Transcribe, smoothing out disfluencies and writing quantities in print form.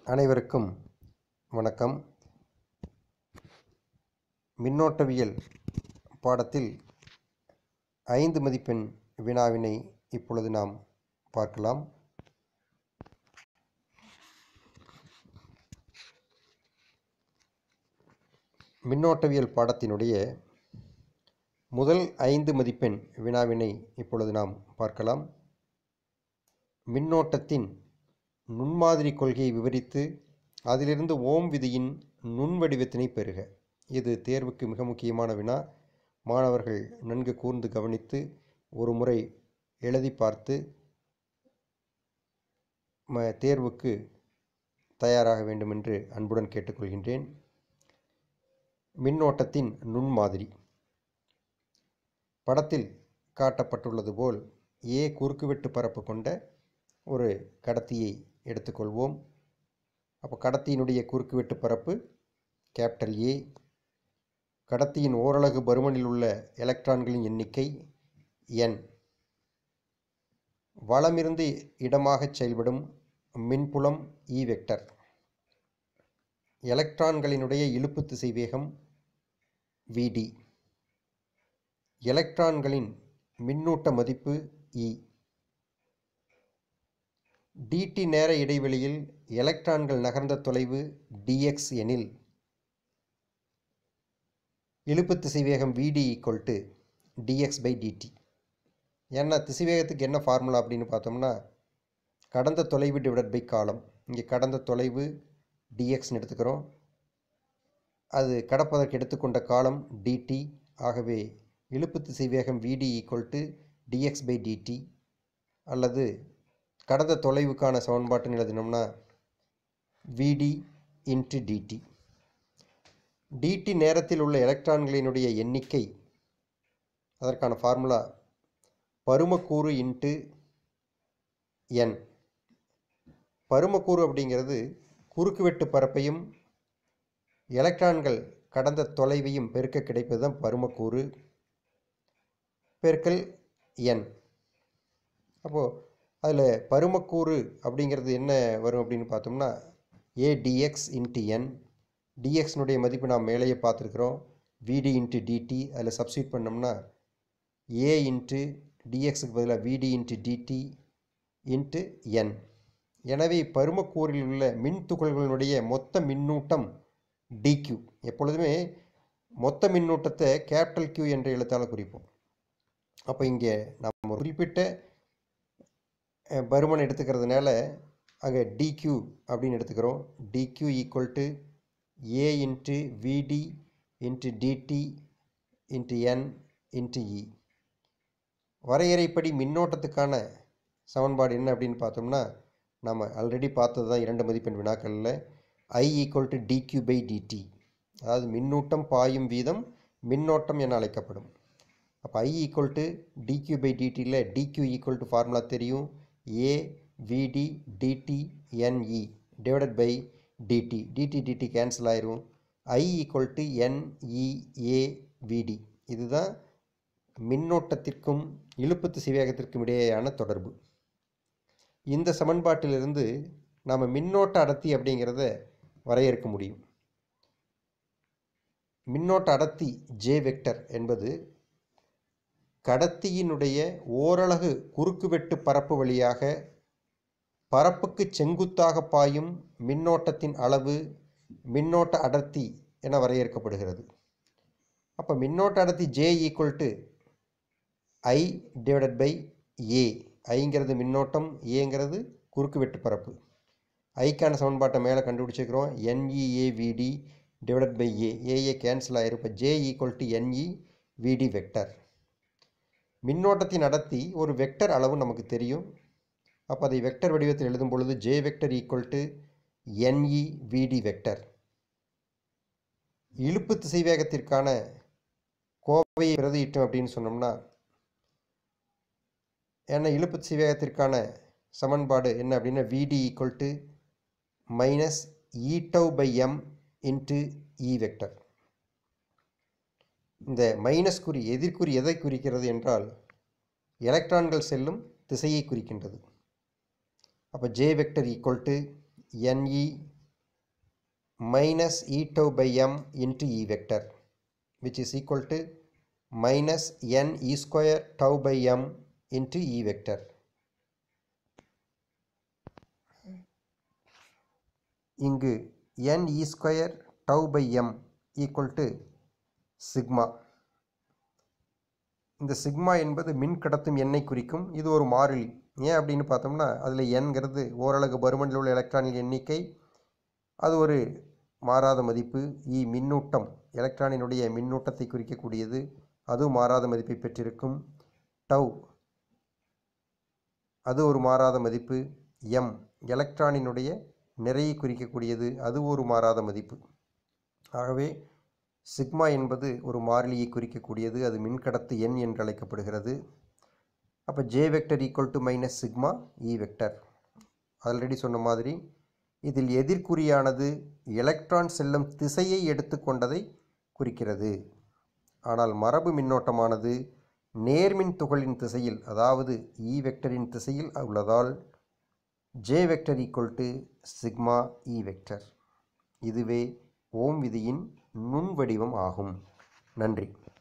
அனைவருக்கும் வணக்கம். மின்னோட்டவியல் பாடத்தில் 5 மதிப்பெண் வினாவினை இப்பொழுது நாம் பார்க்கலாம். மின்னோட்டவியல் பாடத்தினுடைய முதல் 5 மதிப்பெண் வினாவினை இப்பொழுது நாம் பார்க்கலாம். மின்னோட்டத்தின் நுண்மாதிரி கொள்கையை விவரித்து அதிலிருந்து ஓம் விதியின் நுண்வடிவத்தினை பெறுக. இது தேர்வுக்கு மிக முக்கியமான வினா. மாணவர்கள் நன்கு கூர்ந்து கவனித்து ஒரு முறை எழுதி பார்த்து தேர்வுக்கு தயாராக வேண்டும் என்று அன்புடன் கேட்டுக்கொள்கின்றேன். மின்னோட்டத்தின் நுண்மாதிரி படத்தில் காட்டப்பட்டுள்ளது போல் ஏ குறுக்குவெட்டு பரப்பு கொண்ட ஒரு கடத்தியை எடுத்துக்கொள்வோம். அப்போ கடத்தியினுடைய குறுக்குவெட்டு பரப்பு கேபிட்டல் ஏ. கடத்தியின் ஓரலகு பருமனில் உள்ள எலக்ட்ரான்களின் எண்ணிக்கை n. வலமிருந்து இடமாக செயல்படும் மின்புலம் E வெக்டர். எலக்ட்ரான்களினுடைய இழுப்பு திசைவேகம் Vd. எலக்ட்ரான்களின் மின்னூட்ட மதிப்பு E. dt நேர இடைவெளியில் எலக்ட்ரான்கள் நகர்ந்த தொலைவு dx எனில் இழுப்பு திசைவேகம் Vd = dx/dt. ஏன்னா திசைவேகத்துக்கு என்ன ஃபார்முலா அப்படின்னு பார்த்தோம்னா கடந்த தொலைவு டிவைடட் பை காலம். இங்கே கடந்த தொலைவு dxன்னு எடுத்துக்கிறோம். அது கடப்பதற்கு எடுத்துக்கொண்ட காலம் dt. ஆகவே இழுப்பு திசைவேகம் Vd = dx/dt. அல்லது கடந்த தொலைவுக்கான சமன்பாட்டினை எழுதினோம்னா Vd × dt. dt நேரத்தில் உள்ள எலக்ட்ரான்களினுடைய எண்ணிக்கை, அதற்கான ஃபார்முலா பருமக்கூறு × n. பருமக்கூறு அப்படிங்கிறது குறுக்குவெட்டு பரப்பையும் எலக்ட்ரான்கள் கடந்த தொலைவையும் பெருக்க கிடைப்பது தான் பருமக்கூறு பெருக்கல் n. அப்போது அதில் பருமக்கூறு அப்படிங்கிறது என்ன வரும் அப்படின்னு பார்த்தோம்னா a dx × n. dxனுடைய மதிப்பு நாம் மேலேயே பார்த்துருக்குறோம். Vd × dt அதில் சப்ஸ்டியூட் பண்ணோம்னா a × dxக்கு பதிலாக Vd × dt × n. எனவே பருமக்கூறில் உள்ள மின் துகள்களினுடைய மொத்த மின்னூட்டம் dq. எப்பொழுதுமே மொத்த மின்னூட்டத்தை கேபிட்டல் Q என்ற எழுத்தால் குறிப்போம். அப்போ இங்கே நம்ம ஒரு குறிப்பிட்ட பருமன் எடுத்துக்கிறதுனால அங்கே dq அப்படின்னு எடுத்துக்கிறோம். dq = a × Vd × dt × n × e. வரையறைப்படி மின்னோட்டத்துக்கான சமன்பாடு என்ன அப்படின்னு பார்த்தோம்னா நம்ம ஆல்ரெடி பார்த்தது தான் 2 மதிப்பெண் வினாக்களில். I = dq/dt. அதாவது மின்னூட்டம் பாயும் வீதம் மின்னோட்டம் என அழைக்கப்படும். அப்போ I = dq/dtயில் dq = ஃபார்முலா தெரியும். a Vd dt ne /dt. dt cancel ஆயிரும். I = NeAVd. இதுதான் மின்னோட்டத்திற்கும் இழுப்பு திசைவேகத்திற்கும் இடையேயான தொடர்பு. இந்த சமன்பாட்டிலிருந்து நாம் மின்னோட்ட அடர்த்தி அப்படிங்கிறத வரையறுக்க முடியும். மின்னோட்ட அடர்த்தி J வெக்டர் என்பது கடத்தியினுடைய ஓரலகு குறுக்குவெட்டு பரப்பு வழியாக பரப்புக்கு செங்குத்தாக பாயும் மின்னோட்டத்தின் அளவு மின்னோட்ட அடர்த்தி என வரையறுக்கப்படுகிறது. அப்போ மின்னோட்ட அடர்த்தி J = I/A. ஐங்கிறது மின்னோட்டம், ஏங்கிறது குறுக்குவெட்டு பரப்பு. ஐக்கான சமன்பாட்டை மேலே கண்டுபிடிச்சிக்கிறோம். NeAVd / A. ஏஏ கேன்சல் ஆயிரும். இப்போ J = NeVd வெக்டர். மின்னோட்டத்தின் அடர்த்தி ஒரு வெக்டர் அளவு நமக்கு தெரியும். அப்போ அதை வெக்டர் வடிவத்தில் எழுதும் பொழுது J வெக்டர் = NeVd வெக்டர். இழுப்பு திசைவேகத்திற்கான கோவையை பிரதியிட்டோம் அப்படின்னு சொன்னோம்னா, ஏன்னா இழுப்பு திசைவேகத்திற்கான சமன்பாடு என்ன அப்படின்னா Vd = -e/m × E வெக்டர். இந்த மைனஸ் குறி எதிர்குறி எதை குறிக்கிறது என்றால் எலக்ட்ரான்கள் செல்லும் திசையை குறிக்கின்றது. அப்போ J vector = NeVd minus E tau by m into E vector, which is equal to minus n E square tau by m into E vector. இங்கு n E square tau by m equal to sigma. இந்த sigma என்பது மின் கடத்தும் எண்ணை குறிக்கும். இது ஒரு மாறிலி. ஏன் அப்படின்னு பார்த்தோம்னா அதில் என்கிறது ஓரலகு பருமனில் உள்ள எலக்ட்ரானின் எண்ணிக்கை. அது ஒரு மாறாத மதிப்பு. இ மின்னூட்டம், எலக்ட்ரானினுடைய மின்னூட்டத்தை குறிக்கக்கூடியது. அதுவும் மாறாத மதிப்பை பெற்றிருக்கும். டவ் அது ஒரு மாறாத மதிப்பு. எம் எலக்ட்ரானினுடைய நிறையை குறிக்கக்கூடியது. அது ஒரு மாறாத மதிப்பு. ஆகவே சிக்மா என்பது ஒரு மாறிலியை குறிக்கக்கூடியது. அது மின்கடத்து எண் என்று அழைக்கப்படுகிறது. அப்போ J vector equal to minus sigma E vector. Already சொன்ன மாதிரி இதில் எதிர்குறியானது எலக்ட்ரான் செல்லும் திசையை எடுத்துக்கொண்டதை குறிக்கிறது. ஆனால் மரபு மின்னோட்டமானது நேர்மின் துகளின் திசையில், அதாவது இ வெக்டரின் திசையில் உள்ளதால் J vector equal to sigma E vector. இதுவே ஓம் விதியின் நுண் வடிவம் ஆகும். நன்றி.